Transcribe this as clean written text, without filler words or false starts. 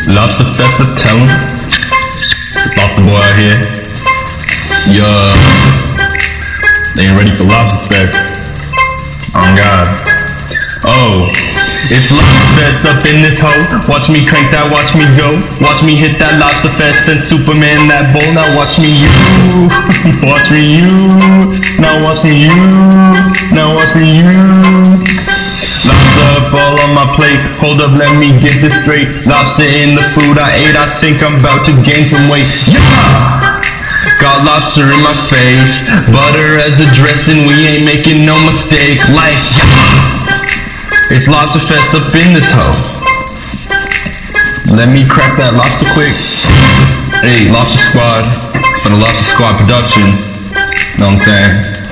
Lobster Fest I tell him. It's Lobster Boy out here. They ain't ready for Lobster Fest. Oh God. Oh, it's Lobster Fest up in this hoe. Watch me crank that, watch me go. Watch me hit that Lobster Fest and Superman that bowl. Now watch me you. Watch me you. Now watch me you. Now watch me you. Lobster up all on my plate. Hold up, let me get this straight. Lobster in the food I ate. I think I'm about to gain some weight. Yeah! Got lobster in my face. Butter as the dressing. We ain't making no mistake. Like, yeah! It's Lobster Fest up in this hoe. Let me crack that lobster quick. Hey, Lobster Squad. It's been a Lobster Squad production. Know what I'm saying?